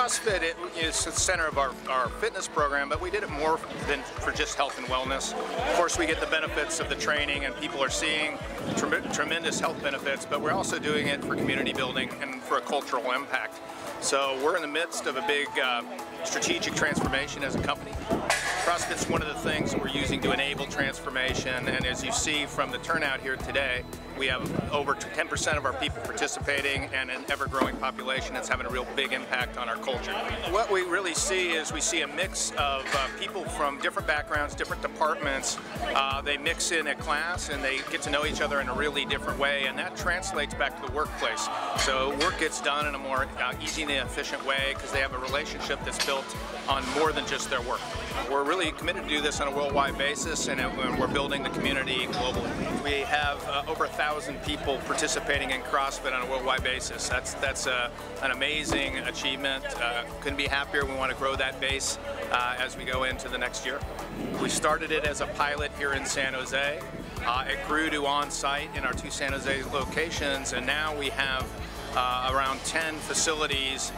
CrossFit is the center of our fitness program, but we did it more than for just health and wellness. Of course, we get the benefits of the training, and people are seeing tremendous health benefits, but we're also doing it for community building and for a cultural impact. So we're in the midst of a big strategic transformation as a company. CrossFit's one of the things that we're using to enable transformation, and as you see from the turnout here today, we have over 10% of our people participating and an ever-growing population that's having a real big impact on our culture. What we really see is we see a mix of people from different backgrounds, different departments. They mix in a class and they get to know each other in a really different way, and that translates back to the workplace. So work gets done in a more easy and efficient way because they have a relationship that's built on more than just their work. We're really committed to do this on a worldwide basis, and we're building the community globally. We have over 1,000 people participating in CrossFit on a worldwide basis. That's an amazing achievement. Couldn't be happier. We want to grow that base as we go into the next year. We started it as a pilot here in San Jose. It grew to on-site in our 2 San Jose locations, and now we have around 10 facilities,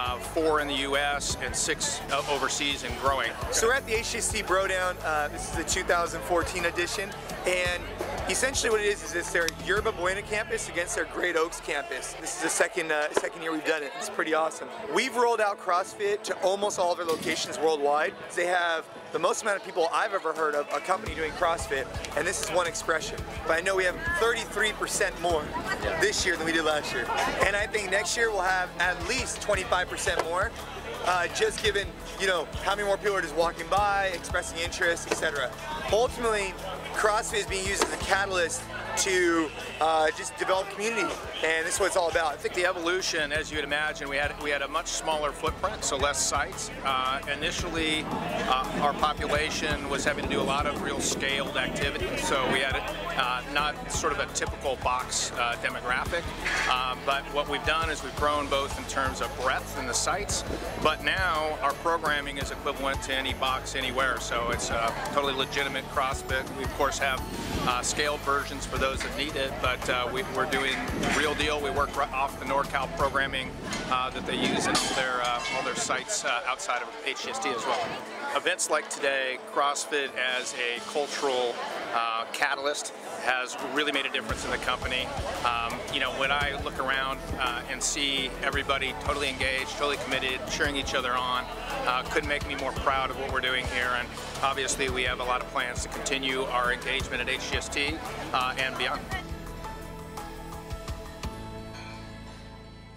4 in the U.S. and 6 overseas and growing. So we're at the HGST BroDown. This is the 2014 edition, and essentially what it is it's their Yerba Buena campus against their Great Oaks campus. This is the second year we've done it. It's pretty awesome. We've rolled out CrossFit to almost all of their locations worldwide. They have the most amount of people I've ever heard of a company doing CrossFit, and this is one expression. But I know we have 33% more this year than we did last year. And I think next year we'll have at least 25% more, just given, you know, how many more people are just walking by, expressing interest, etc. Ultimately, CrossFit is being used as a catalyst to just develop community, and this is what it's all about. I think the evolution, as you would imagine, we had a much smaller footprint, so less sites. Initially, our population was having to do a lot of real scaled activity, so we had not sort of a typical box demographic, but what we've done is we've grown both in terms of breadth in the sites, but now our programming is equivalent to any box anywhere, so it's totally legitimate CrossFit. We of course have scaled versions for those that need it, but we're doing real deal. We work right off the NorCal programming that they use in all their sites outside of HGST as well. Events like today, CrossFit as a cultural catalyst has really made a difference in the company. You know, when I look around and see everybody totally engaged, totally committed, cheering each other on, couldn't make me more proud of what we're doing here. And obviously we have a lot of plans to continue our engagement at HGST and beyond.